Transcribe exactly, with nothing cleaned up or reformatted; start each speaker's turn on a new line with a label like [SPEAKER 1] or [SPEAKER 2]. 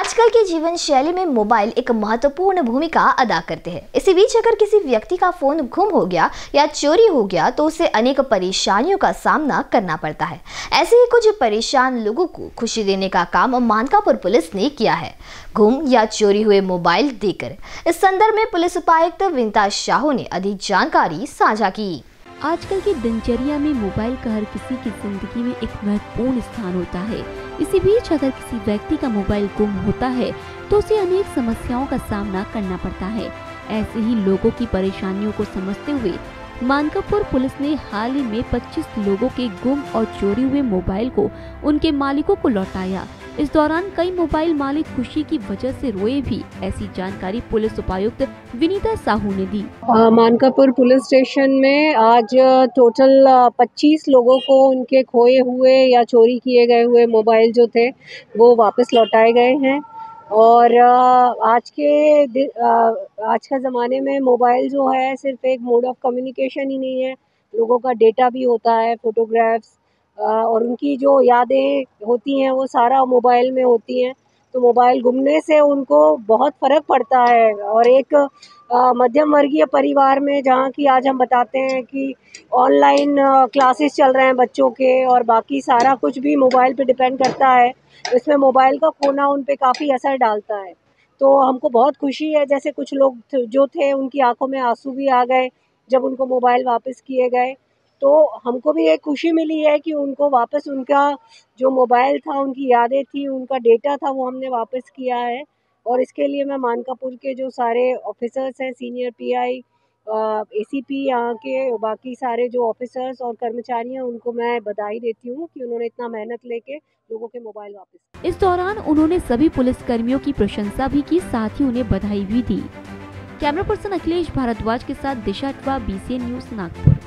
[SPEAKER 1] आजकल की जीवन शैली में मोबाइल एक महत्वपूर्ण भूमिका अदा करते हैं। इसी बीच अगर किसी व्यक्ति का फोन गुम हो गया या चोरी हो गया तो उसे अनेक परेशानियों का सामना करना पड़ता है। ऐसे ही कुछ परेशान लोगों को खुशी देने का काम मानकापुर पुलिस ने किया है, गुम या चोरी हुए मोबाइल देकर। इस संदर्भ में पुलिस उपायुक्त विनीता साहू ने अधिक जानकारी साझा की।
[SPEAKER 2] आजकल की दिनचर्या में मोबाइल का हर किसी की जिंदगी में एक महत्वपूर्ण स्थान होता है। इसी बीच अगर किसी व्यक्ति का मोबाइल गुम होता है तो उसे अनेक समस्याओं का सामना करना पड़ता है। ऐसे ही लोगों की परेशानियों को समझते हुए मानकापुर पुलिस ने हाल ही में पच्चीस लोगों के गुम और चोरी हुए मोबाइल को उनके मालिकों को लौटाया। इस दौरान कई मोबाइल मालिक खुशी की वजह से रोए भी। ऐसी जानकारी पुलिस उपायुक्त विनीता साहू ने दी।
[SPEAKER 3] मानकापुर पुलिस स्टेशन में आज टोटल पच्चीस लोगों को उनके खोए हुए या चोरी किए गए हुए मोबाइल जो थे वो वापस लौटाए गए हैं। और आज के आज के ज़माने में मोबाइल जो है सिर्फ एक मोड ऑफ कम्युनिकेशन ही नहीं है, लोगों का डेटा भी होता है, फोटोग्राफ्स और उनकी जो यादें होती हैं वो सारा मोबाइल में होती हैं। तो मोबाइल गुमने से उनको बहुत फ़र्क पड़ता है। और एक मध्यम वर्गीय परिवार में जहाँ की आज हम बताते हैं कि ऑनलाइन क्लासेस चल रहे हैं बच्चों के और बाकी सारा कुछ भी मोबाइल पे डिपेंड करता है, इसमें मोबाइल का खोना उन पे काफ़ी असर डालता है। तो हमको बहुत खुशी है, जैसे कुछ लोग जो थे उनकी आंखों में आंसू भी आ गए जब उनको मोबाइल वापस किए गए। तो हमको भी एक खुशी मिली है कि उनको वापस उनका जो मोबाइल था, उनकी यादें थी, उनका डेटा था, वो हमने वापस किया है। और इसके लिए मैं मानकापुर के जो सारे ऑफिसर्स हैं, सीनियर पीआई, एसीपी, यहाँ के बाकी सारे जो ऑफिसर्स और कर्मचारी हैं, उनको मैं बधाई देती हूँ कि उन्होंने इतना मेहनत लेके लोगों के मोबाइल वापस।
[SPEAKER 2] इस दौरान उन्होंने सभी पुलिस कर्मियों की प्रशंसा भी की, साथ ही उन्हें बधाई भी दी। कैमरा पर्सन अखिलेश भारद्वाज के साथ दिशा अटवा, बीसीएन न्यूज, नागपुर।